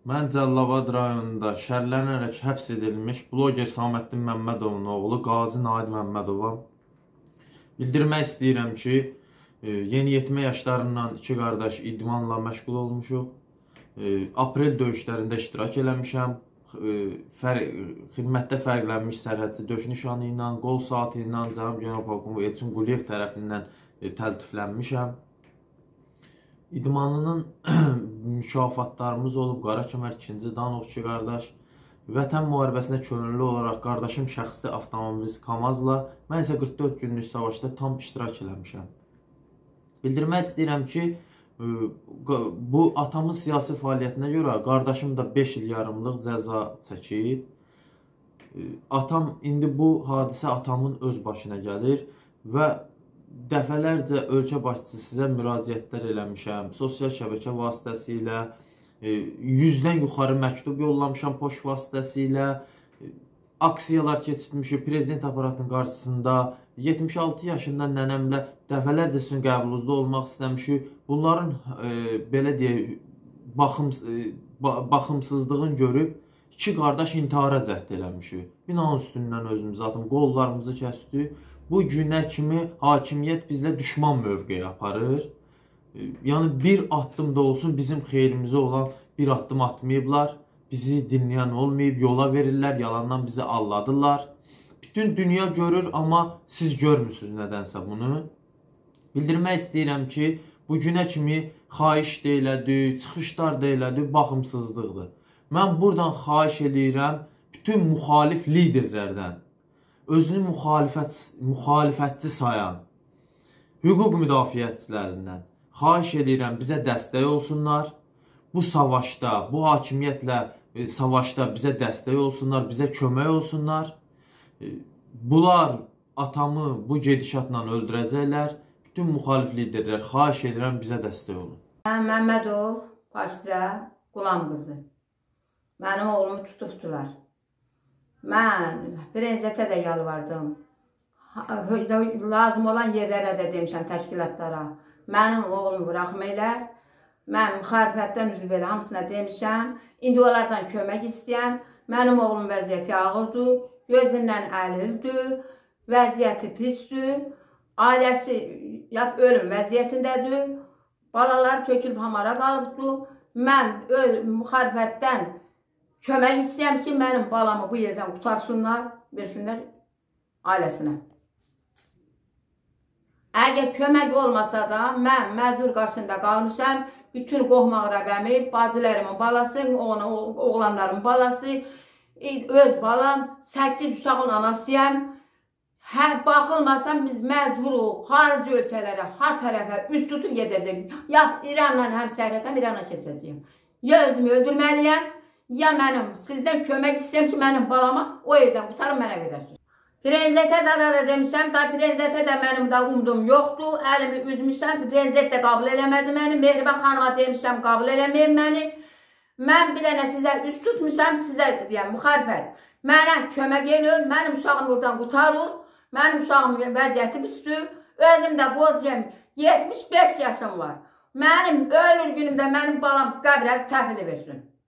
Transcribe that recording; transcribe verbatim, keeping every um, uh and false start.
Mən Cəlilabad rayonunda şərlənərək həbs edilmiş bloger Saməddin Məmmədovun oğlu Qazi Naid Məmmədovam bildirmək istəyirəm ki, yeniyetmə yaşlarından iki qardaş idmanla məşğul olmuşuq. Aprel döyüşlərində iştirak eləmişəm. Xidmətdə fərqlənmiş sərhədçi döyüş nişanı ilə, qol saatı ilə Cənab General-Polkovnik Elçin Quliyev tərəfindən təltiflənmişəm. İdmanının mükafatlarımız olub Qara Kəmər ikinci Danov iki qardaş. Vətən müharibəsində könüllü olaraq qardaşım şəxsi avtomobil Kamazla, mən isə qırx dörd günlük savaşda tam iştirak eləmişəm. Bildirmək istəyirəm ki, bu atamın siyasi fəaliyyətinə görə qardaşım da beş il yarımlıq cəza çəkib. Atam, indi bu hadisə atamın öz başına gəlir və dəfələrcə ölkə başçısı sizə müraciətlər eləmişəm. Sosial şəbəkə vasitəsilə, yüzdən yuxarı məktub yollamışam poçt vasitəsilə, aksiyalar keçirmişik prezident aparatının qarşısında. yetmiş altı yaşında nənəmlə dəfələrcə sizin qəbulunuzda olmaq istəmişik. Bunların belə deyək, baxımsızlığını görüb iki qardaş intihara cəhd eləmişik. Binanın üstündən özümüzü atım, qollarımızı kəsdik. Bu günə kimi hakimiyyət bizlə düşman mövqeyi aparır. Yəni bir addım da olsun bizim xeyrimizə olan bir addım atmayıblar. Bizi dinləyən olmayıb, yola verirlər, yalandan bizi alladırlar. Bütün dünya görür, amma siz görmürsünüz nədənsə bunu. Bildirmək istəyirəm ki, bu günə kimi xahiş deyilədi, çıxışlar deyilədi, baxımsızlıqdır. Mən buradan xahiş edirəm bütün müxalif liderlərdən, özünü müxalifət, müxalifətçi sayan hüquq müdafiəçilərindən xahiş edirəm bizə dəstək olsunlar. Bu savaşda, bu hakimiyyətlə savaşda bizə dəstək olsunlar, bizə kömək olsunlar. Bunlar atamı bu gedişatla öldürəcəklər. Bütün müxalif liderlər xahiş edirəm bizə dəstək olun. Mən Məmmədov Pakizə Qulam qızı. Mənim oğlumu tutubdular. Mən prezidentə də yalvardım. Lazım olan yerlərə də demişəm, təşkilatlara. Mənim oğlumu buraxmayırlar. Mən müxalifətdən üzv belə hamısına demişəm. İndi onlardan kömək istəyəm. Mənim oğlum vəziyyəti ağırdır. Gözündən əlildir. Vəziyyəti pisdir. Ailəsi yat ölüm vəziyyətindədir. Balalar tökülüb hamara qalıbdır. Mən müxalifətdən kömək istəyəm ki, mənim balamı bu yerdən qutarsınlar, versinlər ailəsinə. Əgər kömək olmasa da, mən məzur qarşısında qalmışam. Bütün qohmaq rəqəmi, bazilərimin balası, oğlanların balası, öz balam, səkkiz uşağın anasıyam. Hər baxılmasam biz məcburuq, xarici ölkələrə, ha tərəfə üst tutub gedəcəyik. Ya İranla həmsərhədəm, İrana keçəcəyim. Ya özümü öldürməliyəm, ya mənim sizdən kömək istəyəm ki, mənim balama o yerdən qutarım, mənə verərsiniz. Prezidentə zada da demişəm, da prezidentə də mənim də umdum yoxdur, əlimi üzmüşəm, prezident də qabul eləmədi məni, Mehriban xanıma demişəm, qabul eləməyim məni. Mən bir dənə sizə üst tutmuşam, sizə deyəm, müxalifət. Mənə kömək elin, mənim uşağım oradan qutarır, mənim uşağım vəziyyəti üstü, özüm də qozcam, yetmiş beş yaşım var. Mənim ölür günümdə mənim balam qəbrə təhvili versin.